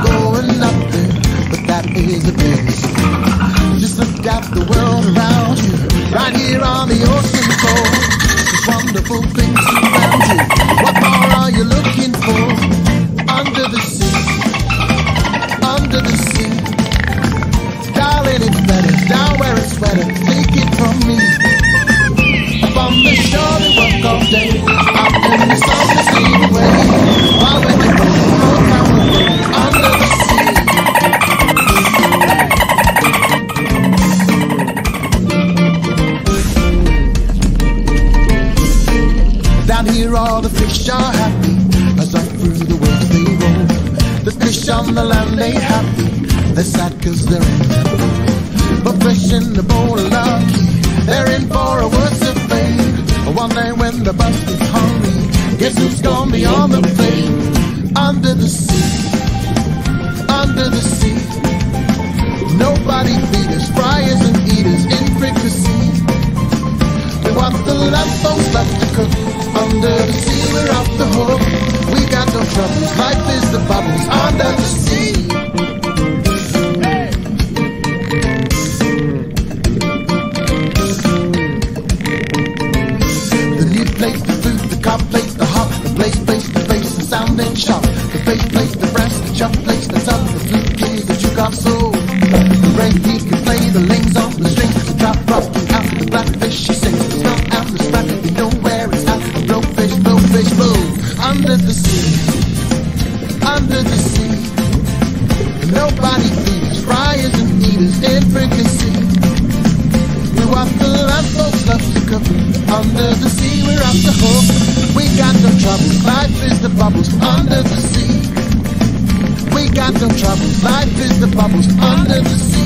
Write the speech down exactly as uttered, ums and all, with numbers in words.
for nothing, but that is a pity. Just look at the world around you, right here on the ocean floor. There's wonderful things around you. What more are you looking for? Under the sea, under the sea. Darling, it's better down where it's wetter. Take it from me. Up on the shore we work all day, out in the sun to see the way. While when you go, look how we go under the sea. Down here all the fish are happy, as up through the waves they roll. The fish on the land ain't happy, they're sad cause they're in. But fish in the bowl are lucky, they're in for a worse of fate. One day when the bus is hungry, guess who's gone beyond the fame? Under the sea, under the sea. Nobody feed us, fryers and eaters in fricassee. We want the land folks left to cook. Under the sea we're off the hook. We got no troubles, life is the bubbles under the sea. The new place, the food, the cop place, the hop, the place, place, the face, the sound and shop. The face place, the brass, the chop place, the top, the flute keys, the juke-off soul. The rain he can play the lings on the strings. The drop rocking out the blackfish she sings. The smell out the sprat, you know where it's at. The blowfish, blowfish, blow. Under the sea, under the sea. Nobody feeds fryers and eaters in fricassee. We want the land folks love to cook. Under the sea we're off the hook. We got no troubles, life is the bubbles under the sea. We got no troubles, life is the bubbles under the sea.